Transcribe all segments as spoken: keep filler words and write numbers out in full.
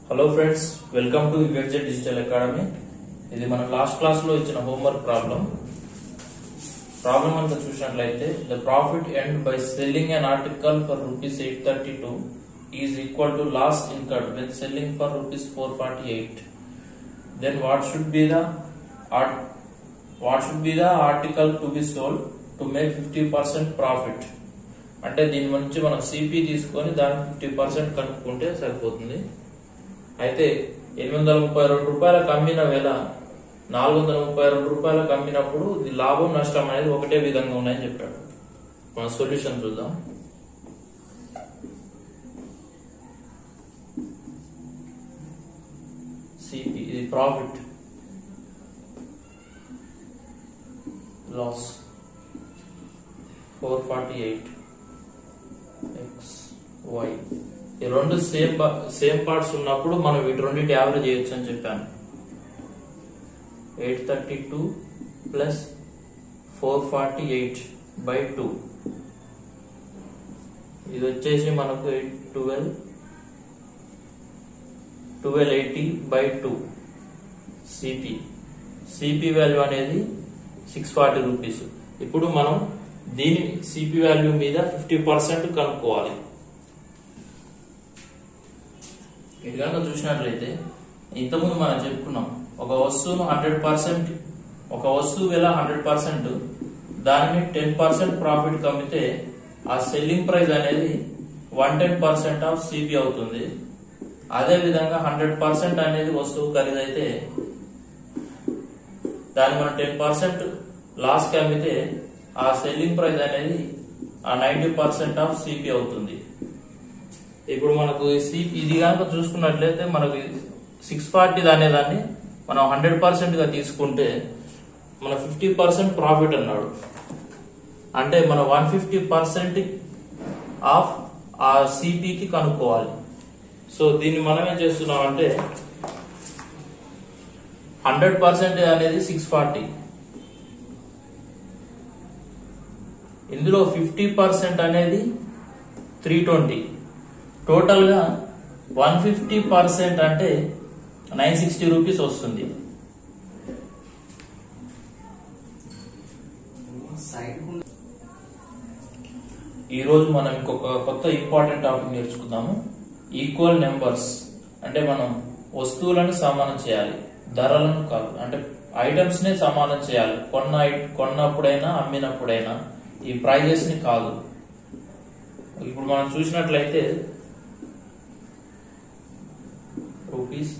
Hello friends, welcome to U X Z Digital Academy. ఇది మన last class లో ఇచ్చిన హోంవర్క్ ప్రాబ్లం. ప్రాబ్లం అంతా చూసినట్లయితే the profit earned by selling an article for rupees eight thirty-two is equal to loss incurred when selling for rupees four forty-eight. Then what should be the art what should be the article to be sold to make fifty percent profit? అంటే దీని నుంచి మనం CP తీసుకొని దానికి fifty percent కనుక్కుంటే సరిపోతుంది. అయితే ఎనిమిది వందల ముప్పై రెండు రూపాయలకు అమ్మిన వేళ నాలుగు వందల ముప్పై రెండు రూపాయలకు అమ్మినప్పుడు ఇది లాభం నష్టం అనేది ఒకటే విధంగా ఉన్నాయని చెప్పాడు. మన సొల్యూషన్ చూద్దాం. సిపి ఇది profit, loss four forty eight x y. ఈ రెండు సేమ్ సేమ్ పార్ట్స్ ఉన్నప్పుడు మనం వీటి రెండింటి యావరేజ్ చేయొచ్చు అని చెప్పాను. Eight thirty two plus four forty eight by two, ఇది వచ్చేసి మనకు eight twelve twelve eighty by two. CP CP value అనేది సిక్స్ ఫార్టీ రూపీస్. ఇప్పుడు మనం దీని సిపి వాల్యూ మీద ఫిఫ్టీ పర్సెంట్ కనుక్కోవాలి. ఇది కనుక చూసినట్లయితే ఇంతకుముందు మనం చెప్పుకున్నాం, ఒక వస్తువును హండ్రెడ్ పర్సెంట్ ఒక వస్తువు వేల హండ్రెడ్ పర్సెంట్ దానిని టెన్ పర్సెంట్ ప్రాఫిట్ అమ్మితే ఆ సెల్లింగ్ ప్రైస్ అనేది one ten percent of CP అవుతుంది. అదే విధంగా హండ్రెడ్ పర్సెంట్ అనేది వస్తువు ఖరీదైతే దాన్ని మనం టెన్ పర్సెంట్ లాస్ కి అమ్మితే ఆ సెల్లింగ్ ప్రైస్ అనేది ఆ నైన్టీ పర్సెంట్ ఆఫ్ సిపి అవుతుంది. ఇప్పుడు మనకు సిపి ఇది కనుక చూసుకున్నట్లయితే మనకు సిక్స్ ఫార్టీ అనేదాన్ని మనం హండ్రెడ్ పర్సెంట్ గా తీసుకుంటే మన ఫిఫ్టీ పర్సెంట్ ప్రాఫిట్ అన్నాడు. అంటే మన వన్ ఫిఫ్టీ పర్సెంట్ ఆఫ్ ఆ సిపికి కనుక్కోవాలి. సో దీన్ని మనం ఏం చేస్తున్నాం అంటే హండ్రెడ్ పర్సెంట్ అనేది సిక్స్ ఫార్టీ, ఇందులో ఫిఫ్టీ పర్సెంట్ అనేది త్రీ ట్వంటీ, టోటల్ గా వన్ ఫిఫ్టీ పర్సెంట్ అంటే నైన్ సిక్స్టీ రూపీస్ వస్తుంది. ఈ రోజు మనం ఇంకొక కొత్త ఇంపార్టెంట్ టాపిక్ నేర్చుకుందాము. ఈక్వల్ నెంబర్స్ అంటే మనం వస్తువులను సమానం చేయాలి, ధరలను కాదు. అంటే ఐటమ్స్ నే సమానం చేయాలి, కొన్న కొన్నప్పుడైనా అమ్మినప్పుడైనా ఈ ప్రైజెస్ ని కాదు. ఇప్పుడు మనం చూసినట్లయితే రూపీస్,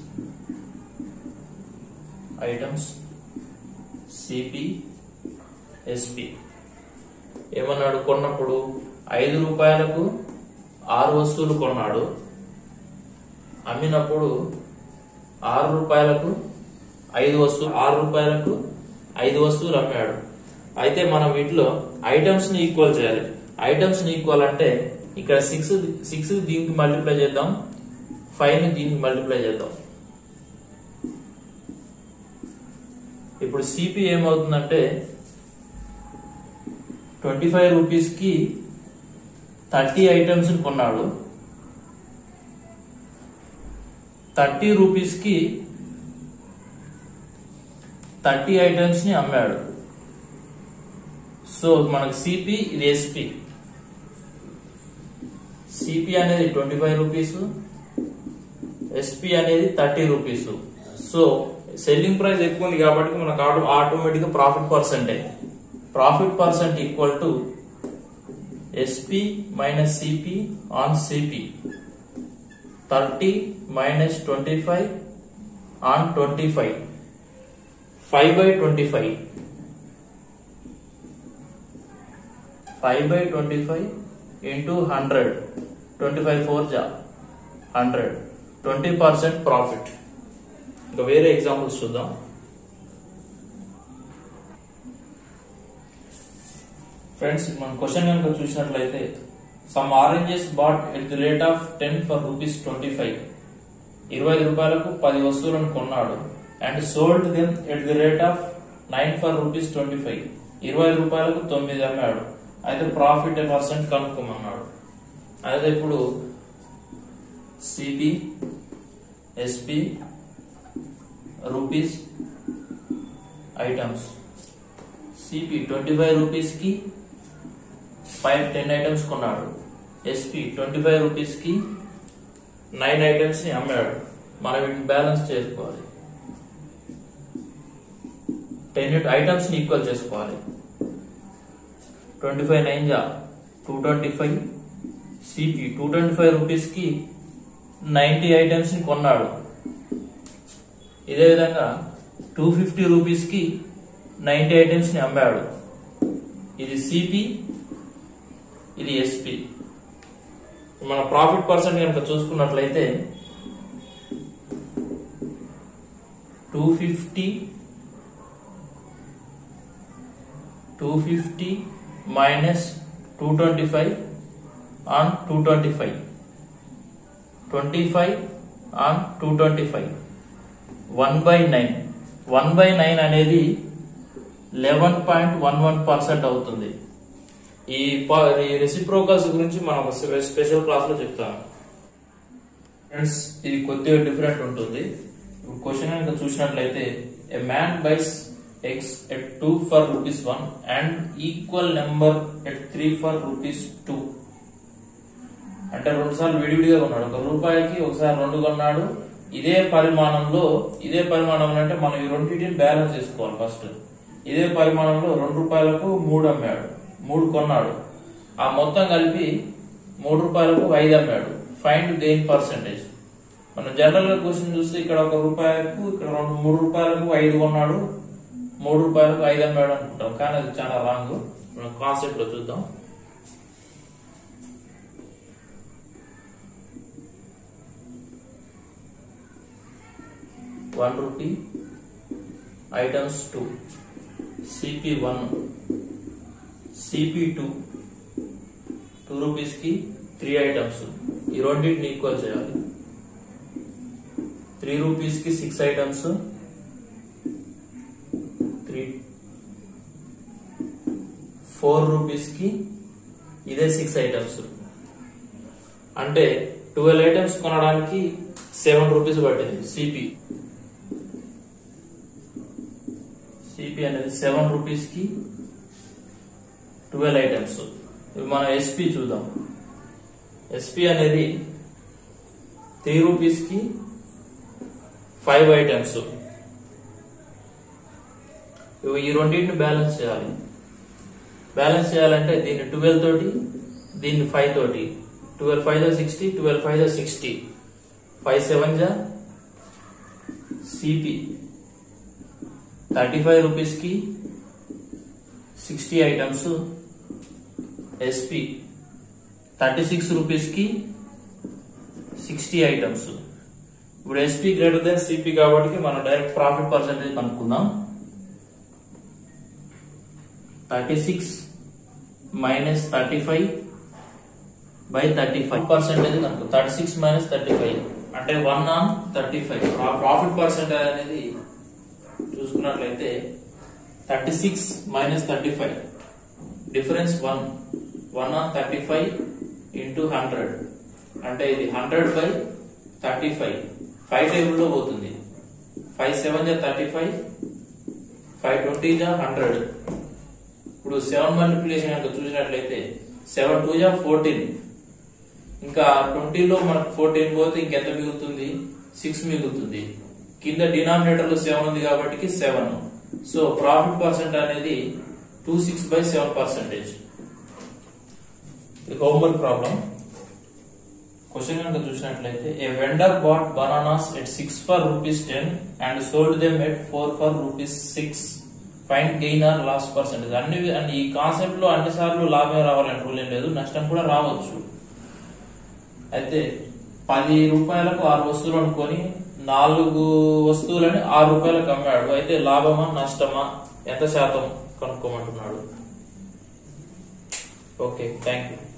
ఐటమ్స్, సిపి, ఎస్పి. ఏమన్నాడు? కొన్నప్పుడు ఐదు రూపాయలకు ఆరు వస్తువులు కొన్నాడు, అమ్మినప్పుడు ఆరు రూపాయలకు ఐదు వస్తువులు ఆరు రూపాయలకు ఐదు వస్తువులు అమ్మాడు. అయితే మనం వీటిలో ఐటమ్స్ ని ఈక్వల్ చేయాలి. ఐటమ్స్ ని ఈక్వల్ అంటే ఇక్కడ సిక్స్ సిక్స్ దీనికి మల్టిప్లై చేద్దాం, ఫైవ్ ని దీనికి మల్టిప్లై చేద్దాం. ఇప్పుడు సిపి ఏమవుతుందంటే ట్వంటీ ఫైవ్ రూపీస్ కి థర్టీ ఐటమ్స్ కొన్నాడు, థర్టీ రూపీస్ కి థర్టీ ఐటమ్స్ ని అమ్మాడు. సో మనకు సిపి ఇది ఎస్పి. సిపి అనేది ట్వంటీ ఫైవ్ రూపీస్, ఎస్పి అనేది thirty rupees. So selling price ఎక్కువ ఉంది కాబట్టి మనకు ఆటోమేటిక్ గా profit percent profit percent equal to SP minus CP on CP. Thirty minus twenty five on twenty five, five by twenty five five by twenty five into hundred, twenty five four జా hundred, twenty percent profit. ఇంకా వేరే examples చూద్దాం. Friends మన question కనుక చూసినట్లయితే some oranges bought at the rate of ten for rupees twenty five. ఇరవై ఐదు రూపాయలకు పది వస్తువులను కొన్నాడు. And sold them at the rate of nine for rupees twenty five. ఇరవై రూపాయలకు తొమ్మిది అమ్మాడు. అయితే ప్రాఫిట్ పర్సెంట్ కనుక్కోమన్నాడు. అయితే ఇప్పుడు CP, SP rupees items, CP twenty five rupees కి ఫైవ్ టెన్ ఐటమ్స్ కొన్నాడు, ఎస్పి ట్వంటీ ఫైవ్ రూపీస్ కి నైన్ ఐటమ్స్ ని అమ్మాడు. మనం వీటిని బ్యాలెన్స్ చేసుకోవాలి. టెన్ ఐటమ్స్ ని ఈక్వల్ చేసుకోవాలి. ట్వంటీ ఫైవ్ నైన్ జా two twenty five, CP two twenty five rupees కి నైన్టీ ఐటమ్స్ ని కొన్నాడు. ఇదే విధంగా టూ ఫిఫ్టీ రూపీస్ కి నైన్టీ ఐటమ్స్ ని అమ్మాడు. ఇది సిపి, ఇది ఎస్పి. మన ప్రాఫిట్ పర్సెంట్ కనుక చూసుకున్నట్లయితే two fifty two fifty minus two twenty five on two twenty five, twenty five on two twenty five, one by nine. One by nine అనేది eleven point one one percent అవుతుంది. ఈ reciprocals గురించి మనం special class లో చెప్తాను friends. ఇది కొద్దిగా different ఉంటుంది. క్వశ్చన్ కనుక చూసినట్లయితే a man buys eggs at two for rupees one and equal number at three for rupees two. అంటే రెండు సార్లు విడివిడిగా కొన్నాడు. ఒక రూపాయికి ఒకసారి రెండు కొన్నాడు. ఇదే పరిమాణంలో ఇదే పరిమాణంలో అంటే మనం ఈ రెండింటిని బ్యాలెన్స్ చేసుకోవాలి. ఫస్ట్ ఇదే పరిమాణంలో రెండు రూపాయలకు మూడు అమ్మాడు, మూడు కొన్నాడు. ఆ మొత్తం కలిపి మూడు రూపాయలకు ఐదు అమ్మాడు. ఫైండ్ దేని పర్సెంటేజ్. మనం జనరల్ గా క్వశ్చన్ చూస్తే ఇక్కడ ఒక రూపాయలకు ఇక్కడ రెండు మూడు రూపాయలకు ఐదు కొన్నాడు, మూడు రూపాయలకు ఐదు అమ్మాడు అనుకుంటాం. కానీ అది చాలా రాంగ్. మనం కాన్సెప్ట్ లో చూద్దాం. One rupee items two, CP one, CP two, two rupees కి త్రీ ఐటమ్స్. ఈ రెండింటిని ఈక్వల్ చేయాలి. త్రీ రూపీస్ కి six items, three four rupees కి ఇదే సిక్స్ ఐటమ్స్. అంటే ట్వెల్వ్ ఐటమ్స్ కొనడానికి సెవెన్ రూపీస్ పట్టింది. సిపి సిపి అనేది సెవెన్ రూపీస్ కి ట్వెల్వ్ ఐటమ్స్. ఇవి మన ఎస్పి చూద్దాం. ఎస్పి అనేది త్రీ రూపీస్ కి ఫైవ్ ఐటమ్స్. ఈ రెండింటిని బ్యాలెన్స్ చేయాలి. బ్యాలెన్స్ చేయాలంటే దీన్ని ట్వెల్వ్ తోటి, దీన్ని ఫైవ్ తోటి. ట్వెల్వ్ ఫైవ్ జా సిక్స్టీ, ట్వెల్వ్ ఫైవ్ జా సిక్స్టీ, ఫైవ్ సెవెన్ జా సిపి థర్టీ ఫైవ్ రూపీస్ కి sixty items, SP thirty six rupees కి సిక్స్టీ ఐటమ్స్. ఇప్పుడు ఎస్పి గ్రేటర్ దెన్ సిపి కాబట్టి మనం డైరెక్ట్ ప్రాఫిట్ పర్సెంటేజ్ కనుక్కుందాం. Thirty six minus thirty five by thirty five percentage కనుక thirty six minus thirty five అంటే one on thirty five. Profit percentage అనేది చూసుకున్నట్లయితే thirty six minus thirty five difference one, one on thirty five into hundred అంటే ఇది hundred by thirty five. Five table లో పోతుంది. Five seven జా thirty five, five twenty జా hundred. ఇప్పుడు seven multiplication కనుక చూసినట్లయితే సెవెన్ టూ జా ఫోర్టీన్. ఇంకా ట్వంటీలో మనకు ఫోర్టీన్ పోతే ఇంకెంత మిగులుతుంది? సిక్స్ మిగులుతుంది. కింద డినామినేటర్ లో సెవెన్ ఉంది కాబట్టి సెవెన్. సో ప్రాఫిట్ పర్సెంట్ అనేది two six by seven percentage. Homework problem. Question కనుక చూసినట్లయితే a vendor bought bananas at six for rupees ten and sold them at four for rupees six. Find gain or loss percentage. అన్ని ఈ concept లో అన్ని సార్లు లాభం రావాలని rule ఏం లేదు, నష్టం కూడా రావచ్చు. అయితే పది రూపాయలకు ఆరు వస్తువులు అనుకొని నాలుగు వస్తువులని ఆరు రూపాయలకు అమ్మాడు. అయితే లాభమా నష్టమా ఎంత శాతం కనుక్కోమంటున్నాడు. Okay, thank you.